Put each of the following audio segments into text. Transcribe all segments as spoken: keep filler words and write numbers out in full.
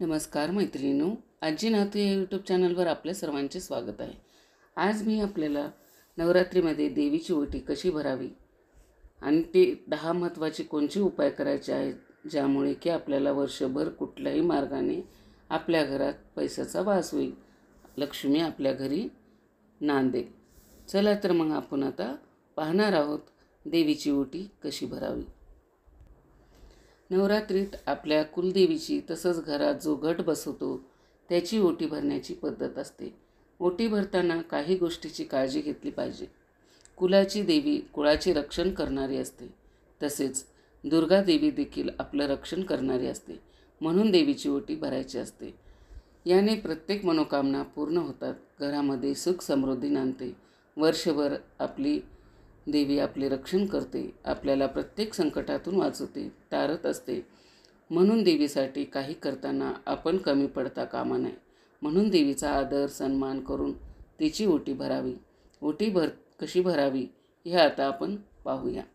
नमस्कार मैत्रिणींनो, आजी नातू या यूट्यूब चॅनलवर आपल्या सर्वांचे स्वागत आहे। आज मी आपल्याला नवरात्रीमध्ये देवीची ओटी कशी भरावी आणि ते दहा महत्त्वाचे कोणते उपाय करायचे आहेत ज्यामुळे की आपल्याला वर्षभर कुठल्याही मार्गाने आपल्या घरात पैशाचा वास होईल, लक्ष्मी आपल्या घरी नांदेल। चला तर मग आपण आता पाहणार आहोत देवीची ओटी कशी भरावी। नवरात्रीत आपल्या कुलदेवीची तसंच घरात जो घट बसवतो त्याची ओटी भरण्याची पद्धत असते। ओटी भरताना काही गोष्टीची काळजी घेतली पाहिजे। कुलाची देवी कुळाचे रक्षण करणारी असते, तसेच दुर्गा देवी देखील आपलं रक्षण करणारी असते, म्हणून देवीची ओटी भरायची असते। याने प्रत्येक मनोकामना पूर्ण होतात, घरामध्ये सुख समृद्धी नांदते, वर्षभर आपली देवी आपले रक्षण करते, आपल्याला प्रत्येक संकटातून वाचवते, तारत असते। म्हणून देवीसाठी काही करताना आपण कमी पडता कामा नये, म्हणून देवीचा आदर सन्मान करून तिची ओटी भरावी। ओटी भर कशी भरावी हे आता आपण पाहूया।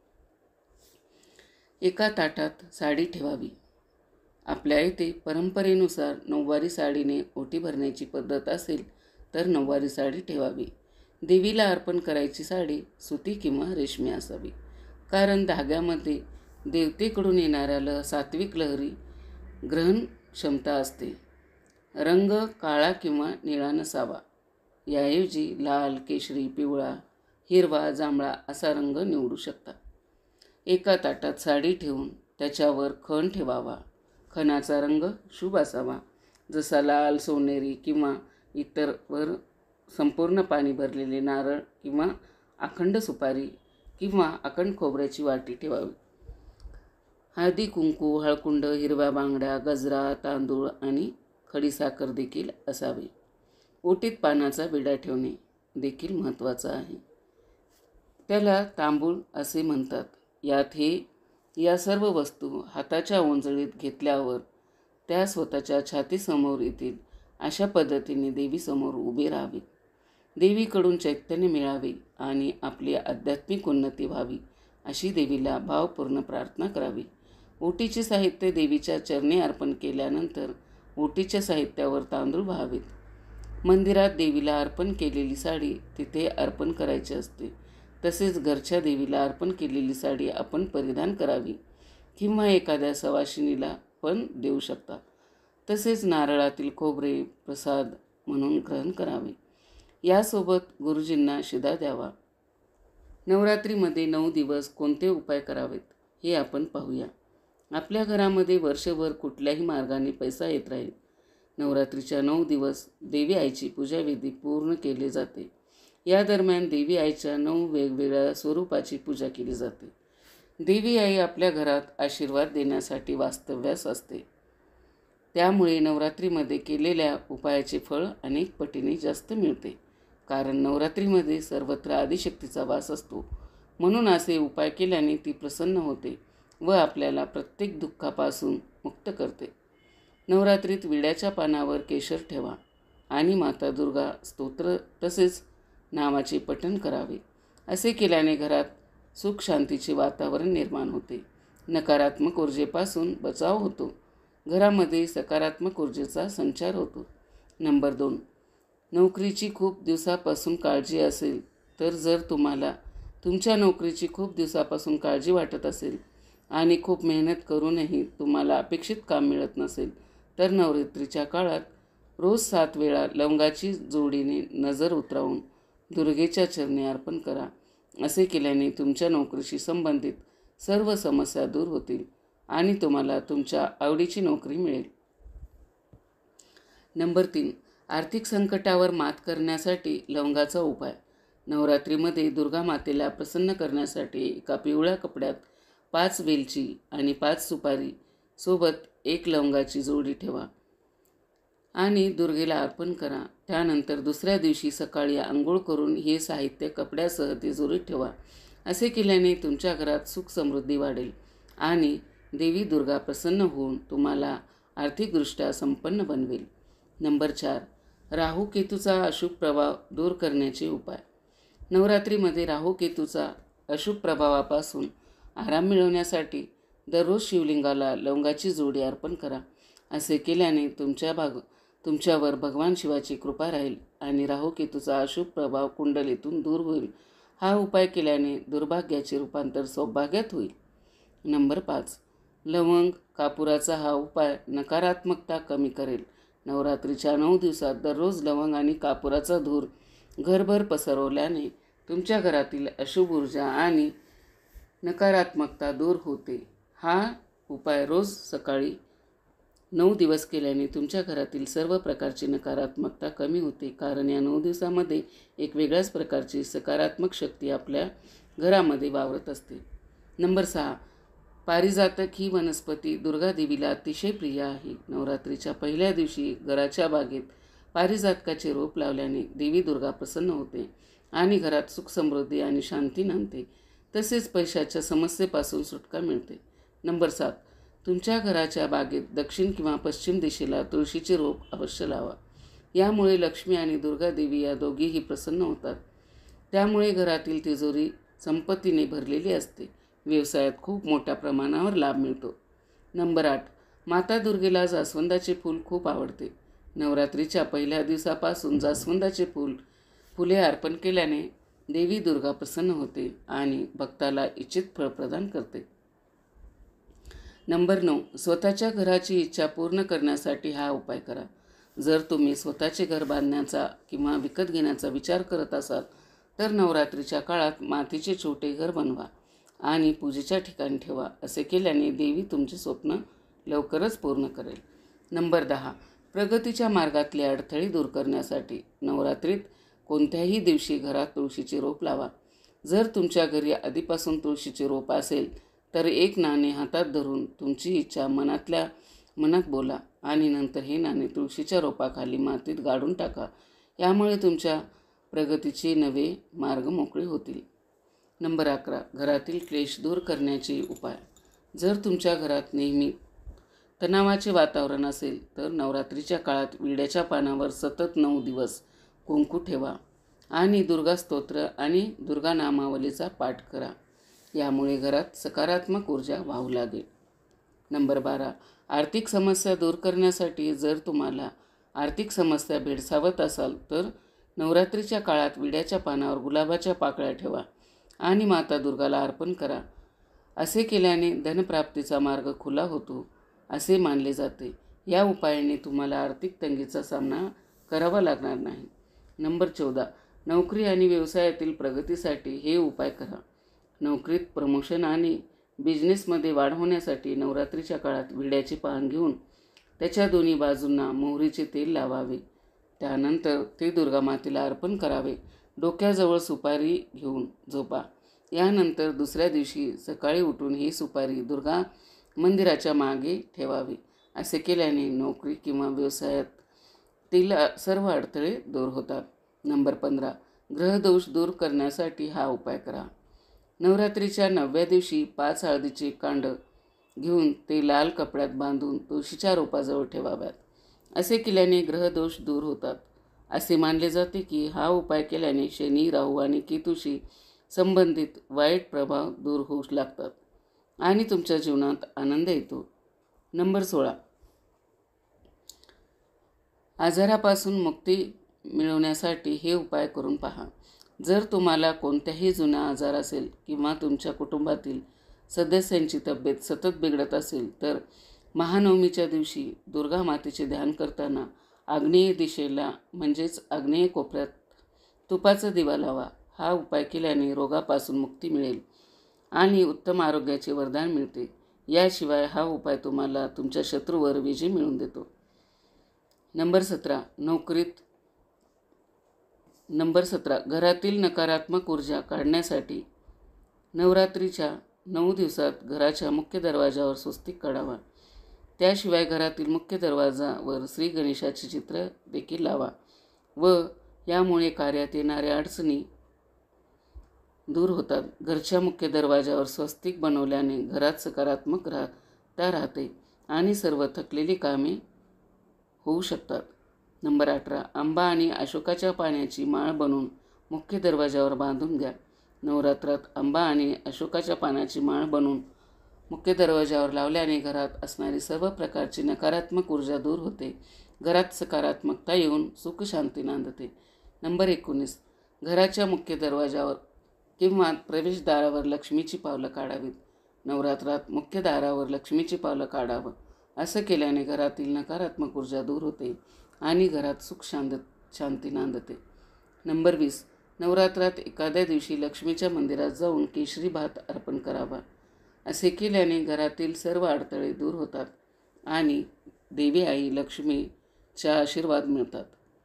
एका ताटात साडी ठेवावी। आपल्या येथे परंपरेनुसार नऊवारी साडीने ओटी भरण्याची पद्धत असेल तर नऊवारी साडी ठेवावी। देवीला अर्पण करायची साडी सुती किंवा रेशमी असावी, कारण धाग्यामध्ये देवतेकडून येणाऱ्या सात्विक लहरी ग्रहण क्षमता असते। रंग काळा किंवा निळा नसावा, याऐवजी लाल, केशरी, पिवळा, हिरवा, जांभळा असा रंग निवडू शकता। एका ताटात साडी ठेवून त्याच्यावर खण ठेवावा। खणाचा रंग शुभ असावा, जसा लाल, सोनेरी किंवा इतर वर संपूर्ण पाणी भरलेले नारळ किंवा अखंड सुपारी किंवा अखंड खोबऱ्याची वाटी ठेवावी। हळदी कुंकू, हळकुंड, हिरव्या बांगड्या, गजरा, तांदूळ आणि खडीसाखर देखील असावे। ओटीत पानाचा विडा ठेवणे देखील महत्त्वाचं आहे, त्याला तांबूळ असे म्हणतात। यात हे या सर्व वस्तू हाताच्या ओंजळीत घेतल्यावर त्या स्वतःच्या छातीसमोर येतील, अशा पद्धतीने देवीसमोर उभे राहावे। देवीकडून चैतन्य मिळावे आणि आपली आध्यात्मिक उन्नती व्हावी अशी देवीला भावपूर्ण प्रार्थना करावी। ओटीचे साहित्य देवीच्या चरणी अर्पण केल्यानंतर ओटीच्या साहित्यावर तांदूळ व्हावेत। मंदिरात देवीला अर्पण केलेली साडी तिथे अर्पण करायची असते, तसेच घरच्या देवीला अर्पण केलेली साडी आपण परिधान करावी किंवा एखाद्या सवाशिणीला पण देऊ शकता। तसेच नारळातील खोबरे प्रसाद म्हणून ग्रहण करावे, यासोबत गुरुजींना शिदा द्यावा। नवरात्रीमध्ये नऊ दिवस कोणते उपाय करावेत हे आपण पाहूया। आपल्या घरामध्ये वर्षभर कुठल्याही मार्गाने पैसा येत राहील। नवरात्रीच्या नऊ दिवस देवी आईची पूजाविधी पूर्ण केले जाते। या दरम्यान देवी आईच्या नऊ वेगवेगळ्या स्वरूपाची पूजा केली जाते। देवी आई आपल्या घरात आशीर्वाद देण्यासाठी वास्तव्यास असते, त्यामुळे नवरात्रीमध्ये केलेल्या उपायाचे फळ अनेक पटीने जास्त मिळते, कारण नवरात्रीमध्ये सर्वत्र आदिशक्तीचा वास असतो। म्हणून असे उपाय केल्याने ती प्रसन्न होते व आपल्याला प्रत्येक दुःखापासून मुक्त करते। नवरात्रीत विड्याच्या पानावर केशर ठेवा आणि माता दुर्गा स्तोत्र तसेच नावाचे पठण करावे। असे केल्याने घरात सुख शांतीचे वातावरण निर्माण होते, नकारात्मक ऊर्जेपासून बचाव होतो, घरामध्ये सकारात्मक ऊर्जेचा संचार होतो। नंबर दोन, नोकरीची खूप दिवसापासून काळजी असेल तर जर तुम्हाला तुमच्या नोकरीची खूप दिवसापासून काळजी वाटत असेल आणि खूप मेहनत करूनही तुम्हाला अपेक्षित काम मिळत नसेल तर नवरात्रीच्या काळात रोज सात वेळा लवंगाची जोडीने नजर उतरवून दुर्गेच्या चरणी अर्पण करा। असे केल्याने तुमच्या नोकरीशी संबंधित सर्व समस्या दूर होतील आणि तुम्हाला तुमच्या आवडीची नोकरी मिळेल। नंबर तीन, आर्थिक संकटावर मात करण्यासाठी लवंगाचा उपाय। नवरात्रीमध्ये दुर्गा मातेला प्रसन्न करण्यासाठी एका पिवळ्या कपड्यात पाच वेलची आणि पाच सुपारी सोबत एक लवंगाची जोडी ठेवा आणि दुर्गेला अर्पण करा। त्यानंतर दुसऱ्या दिवशी सकाळी आंघोळ करून हे साहित्य कपड्यासह तिजोरीत ठेवा। असे केल्याने तुमच्या घरात सुख समृद्धी वाढेल आणि देवी दुर्गा प्रसन्न होऊन तुम्हाला आर्थिकदृष्ट्या संपन्न बनवेल। नंबर चार, राहू केतूचा अशुभ प्रभाव दूर करण्याचे उपाय। नवरात्रीमध्ये राहू केतूचा अशुभ प्रभावापासून आराम मिळवण्यासाठी दररोज शिवलिंगाला लवंगाची जोडी अर्पण करा। असे केल्याने तुमच्या भाग तुमच्यावर भगवान शिवाची कृपा राहील आणि राहुकेतूचा अशुभ प्रभाव कुंडलीतून दूर होईल. हा उपाय केल्याने दुर्भाग्याचे रूपांतर सौभाग्यात होईल. नंबर पाच. लवंग कापुराचा हा उपाय नकारात्मकता कमी करेल. नवरात्रीच्या नऊ दिवसात दररोज लवंग आणि कापुराचा धूर घरभर पसरवल्याने तुमच्या घरातील अशुभ ऊर्जा आणि नकारात्मकता दूर होते. हा उपाय रोज सकाळी नऊ दिवस केल्याने तुमच्या घरातील सर्व प्रकारची नकारात्मकता कमी होते, कारण या नऊ दिवसामध्ये एक वेगळ्याच प्रकारची सकारात्मक शक्ती आपल्या घरामध्ये वावरत असते. नंबर सहा. पारिजातक ही वनस्पती दुर्गादेवीला अतिशय प्रिय आहे. नवरात्रीच्या पहिल्या दिवशी घराच्या बागेत पारिजातकाचे रोप लावल्याने देवी दुर्गा प्रसन्न होते आणि घरात सुख समृद्धी आणि शांती नांदते. तसेच पैशाच्या समस्येपासून सुटका मिळते. नंबर सात. तुमच्या घराच्या बागेत दक्षिण किंवा पश्चिम दिशेला तुळशीचे रोप अवश्य लावा. यामुळे लक्ष्मी आणि दुर्गादेवी या दोघीही प्रसन्न होतात. त्यामुळे घरातील तिजोरी संपत्तीने भरलेली असते. व्यवसायात खूप मोठ्या प्रमाणावर लाभ मिळतो. नंबर आठ. माता दुर्गेला जास्वंदाचे फूल खूप आवडते. नवरात्रीच्या पहिल्या दिवसापासून जास्वंदाचे फूल फुले अर्पण केल्याने देवी दुर्गा प्रसन्न होते आणि भक्ताला इच्छित फळ प्रदान करते. नंबर नऊ. स्वतःच्या घराची इच्छा पूर्ण करण्यासाठी हा उपाय करा. जर तुम्ही स्वतःचे घर बांधण्याचा किंवा विकत घेण्याचा विचार करत असाल तर नवरात्रीच्या काळात मातीचे छोटे घर बनवा आणि पूजेच्या ठिकाणी ठेवा. असे केल्याने देवी तुमचे स्वप्न लवकरच पूर्ण करेल. नंबर दहा. प्रगतीच्या मार्गातले अडथळे दूर करण्यासाठी नवरात्रीत कोणत्याही दिवशी घरात तुळशीचे रोप लावा. जर तुमच्या घरी आधीपासून तुळशीचे रोप असेल तर एक नाणे हातात धरून तुमची इच्छा मनातल्या मनात बोला आणि नंतर हे नाणे तुळशीच्या रोपाखाली मातीत गाडून टाका. यामुळे तुमच्या प्रगतीचे नवे मार्ग मोकळे होतील. नंबर अकरा. घरातील क्लेश दूर करण्याचे उपाय. जर तुमच्या घरात नेहमी तणावाचे वातावरण असेल तर नवरात्रीच्या काळात विड्याच्या पानावर सतत नऊ दिवस कुंकू ठेवा आणि दुर्गा स्तोत्र आणि दुर्गा नामावलीचा पाठ करा. यामुळे घरात सकारात्मक ऊर्जा वाहू लागेल. नंबर बारा. आर्थिक समस्या दूर करण्यासाठी जर तुम्हाला आर्थिक समस्या भेडसावत असाल तर नवरात्रीच्या काळात विड्याच्या पानावर गुलाबाच्या पाकळ्या ठेवा आणि माता दुर्गाला अर्पण करा. असे केल्याने धनप्राप्तीचा मार्ग खुला होतो असे मानले जाते. या उपायाने तुम्हाला आर्थिक तंगीचा सामना करावा लागणार नाही. नंबर चौदा. नोकरी आणि व्यवसायातील प्रगतीसाठी हे उपाय करा. नोकरीत प्रमोशन आणि बिझनेसमध्ये वाढ होण्यासाठी नवरात्रीच्या काळात विड्याचे पान घेऊन त्याच्या दोन्ही बाजूंना मोहरीचे तेल लावावे. त्यानंतर ते दुर्गा मातेला अर्पण करावे. डोक्याजवळ सुपारी घेऊन झोपा. यानंतर दुसऱ्या दिवशी सकाळी उठून ही सुपारी दुर्गा मंदिराच्या मागे ठेवावी. असे केल्याने नोकरी किंवा व्यवसायातील सर्व अडथळे दूर होतात. नंबर पंधरा. ग्रहदोष दूर करण्यासाठी हा उपाय करा. नवरात्रीच्या नवव्या दिवशी पाच हळदीचे कांड घेऊन ते लाल कपड्यात बांधून तुळशीच्या रोपाजवळ ठेवाव्यात. असे केल्याने ग्रहदोष दूर होतात. असे मानले जाते की हा उपाय केल्याने शनी, राहू आणि केतूशी संबंधित वाईट प्रभाव दूर होऊ लागतात आणि तुमच्या जीवनात आनंद येतो. नंबर सोळा. आजारापासून मुक्ती मिळवण्यासाठी हे उपाय करून पहा. जर तुम्हाला कोणत्याही जुना आजार असेल किंवा तुमच्या कुटुंबातील सदस्यांची तब्येत सतत बिघडत असेल तर महानवमीच्या दिवशी दुर्गा मातेचे ध्यान करताना आग्नेय दिशेला म्हणजेच आग्नेय कोपऱ्यात तुपाचा दिवा लावा. हा उपाय केल्याने रोगापासून मुक्ती मिळेल आणि उत्तम आरोग्याचे वरदान मिळते. याशिवाय हा उपाय तुम्हाला तुमच्या शत्रूवर विजय मिळवून देतो. नंबर सतरा. नोकरीत नंबर सतरा. घरातील नकारात्मक ऊर्जा काढण्यासाठी नवरात्रीच्या नऊ दिवसात घराच्या मुख्य दरवाजावर स्वस्तिक काढावा. त्याशिवाय घरातील मुख्य दरवाजावर श्री गणेशाचे चित्र देखील लावा व यामुळे कार्यात येणाऱ्या अडचणी दूर होतात. घरच्या मुख्य दरवाजावर स्वस्तिक बनवल्याने घरात सकारात्मक राहता राहते आणि सर्व थकलेली कामे होऊ शकतात. नंबर अठरा. आंबा आणि अशोकाच्या पाण्याची माळ बनवून मुख्य दरवाजावर बांधून घ्या. नवरात्रात आंबा आणि अशोकाच्या पानाची माळ बनवून मुख्य दरवाजावर लावल्याने घरात असणारी सर्व प्रकारची नकारात्मक ऊर्जा दूर होते. घरात सकारात्मकता येऊन सुख शांती नांदते. नंबर एकोणीस. घराच्या मुख्य दरवाजावर किंवा प्रवेशद्वारावर लक्ष्मीची पावलं काढावीत. नवरात्रात मुख्य दारावर लक्ष्मीची पावलं काढावं. असं केल्याने घरातील नकारात्मक ऊर्जा दूर होते आणि घरात सुख शांत शांती नांदते. नंबर वीस. नवरात्रात एखाद्या दिवशी लक्ष्मीच्या मंदिरात जाऊन केशरी भात अर्पण करावा. असे केल्याने घरातील सर्व अडथळे दूर होतात आणि देवी आई लक्ष्मीचा आशीर्वाद मिळतात.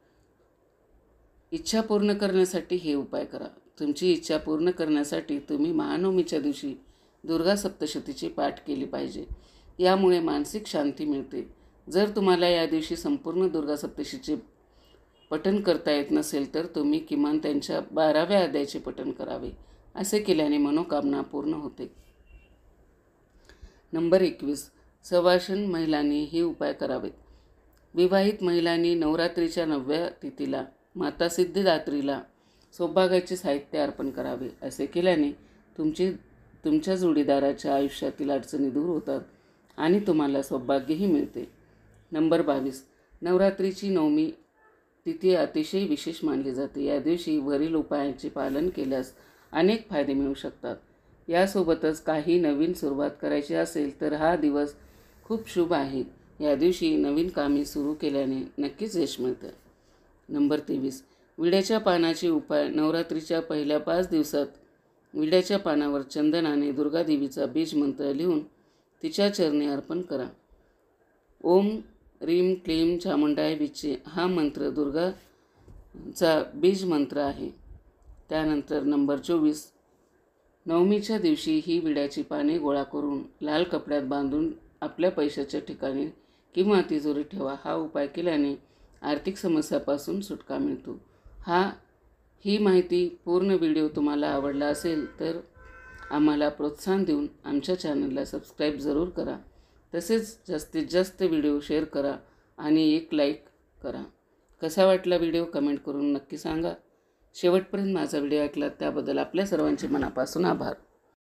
इच्छा पूर्ण करण्यासाठी हे उपाय करा. तुमची इच्छा पूर्ण करण्यासाठी तुम्ही महानवमीच्या दिवशी दुर्गा सप्तशतीचे पाठ केले पाहिजे. यामुळे मानसिक शांती मिळते. जर तुम्हाला या दिवशी संपूर्ण दुर्गा सप्तशतीचे पठण करता येत नसेल तर तुम्ही किमान त्यांच्या बाराव्या अध्यायाचे पठण करावे. असे केल्याने मनोकामना पूर्ण होते. नंबर एकवीस. सवाशण महिलांनी हे उपाय करावेत. विवाहित महिलांनी नवरात्रीच्या नवव्या तिथीला माता सिद्धिदात्रीला सौभाग्याचे साहित्य अर्पण करावे. असे केल्याने तुमची तुमच्या जोडीदाराच्या आयुष्यातील अडचणी दूर होतात आणि तुम्हाला सौभाग्यही मिळते. नंबर बावीस. नवरात्रीची नवमी तिथी अतिशय विशेष मानली जाते. या दिवशी वरील उपायांचे पालन केल्यास अनेक फायदे मिळू शकतात. यासोबतच काही नवीन सुरुवात करायची असेल तर हा दिवस खूप शुभ आहे. या दिवशी नवीन कामे सुरू केल्याने नक्कीच यश मिळतं. नंबर तेवीस. विड्याच्या पानाचे उपाय. नवरात्रीच्या पहिल्या पाच दिवसात विड्याच्या पानावर चंदनाने दुर्गादेवीचा बीज मंत्र लिहून तिच्या चरणी अर्पण करा. ओम रीम क्लीम चामुंडाय विचे हा मंत्र दुर्गाचा बीज मंत्र आहे. त्यानंतर नंबर चोवीस. नवमीच्या दिवशी ही विड्याची पाने गोळा करून लाल कपड्यात बांधून आपल्या पैशाच्या ठिकाणी किंवा तिजोरीत ठेवा. हा उपाय केल्याने आर्थिक समस्यापासून सुटका मिळतो. हा ही माहिती पूर्ण व्हिडिओ तुम्हाला आवडला असेल तर आम्हाला प्रोत्साहन देऊन आमच्या चॅनलला सबस्क्राईब जरूर करा. तसेच जास्तीत जास्त व्हिडिओ शेअर करा आणि एक लाईक करा. कसा वाटला व्हिडिओ कमेंट करून नक्की सांगा. शेवटपर्यंत माझा व्हिडिओ ऐकलात त्याबद्दल आपल्या सर्वांचे मनापासून आभार.